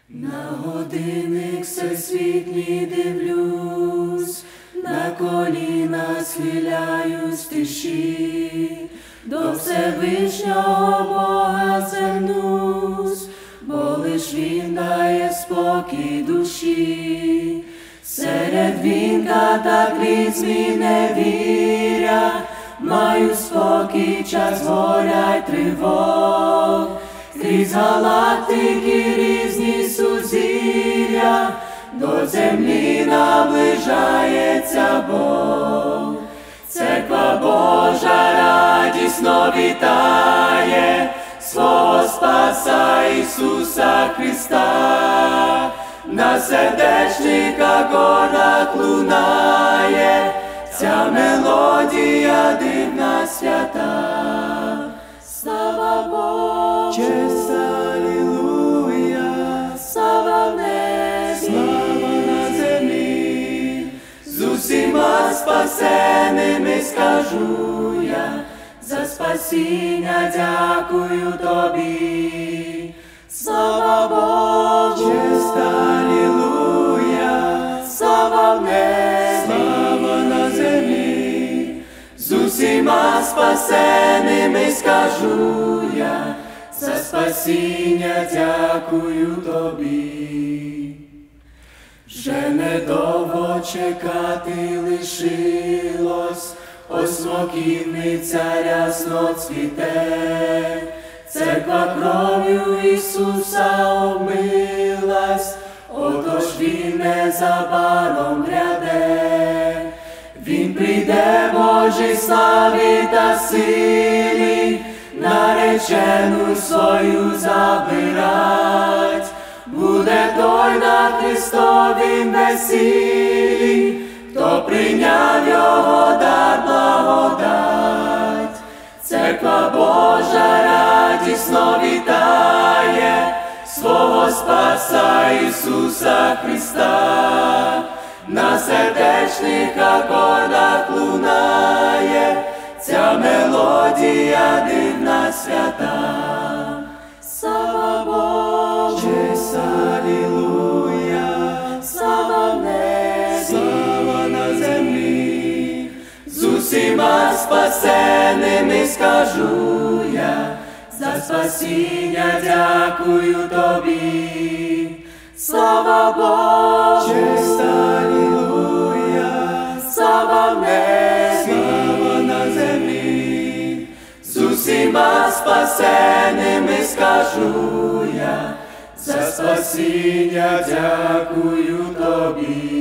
На годинник всесвітній дивлюсь, на коліна схиляюсь в тиші, до Всевишнього Бога звернусь, бо лиш Він дає спокій душі. Серед вінка та клізмі невіря, маю спокій час горя й тривог. Крізь галактики різні сузір'я, до землі наближається Бог. Церква Божа радісно вітає свого Спаса Ісуса Христа. На сердечних акордах лунає ця мелодія дивна свята. Слава Богу, Честь, алілуя, слава в небі, слава на землі. з усіма спасеними скажу я, за спасіння дякую тобі. Слава Богу, Честь, алілуя, слава в небі, слава на землі. з усіма спасеними скажу я, за спасіння дякую тобі. Вже недовго чекати лишилось, ось смоківниця рясно цвіте. Церква кров'ю Ісуса омилась, отож Він незабаром гряде. Він прийде Божій славі та силі, наречену свою забирать. Буде той на Христовім весіллі, хто прийняв Його дар благодать. Церква Божа радісно вітає свого Спаса Ісуса Христа. На сердечних акордах лунає ця мелодія дивна свята. Слава Богу, Честь, алілуя, слава в небі, слава на землі. з усіма спасеними скажу я, за спасіння дякую тобі. Слава Богу, Честь, алілуя, слава в небі, слава на землі. з усіма спасеними скажу я, за спасіння дякую тобі.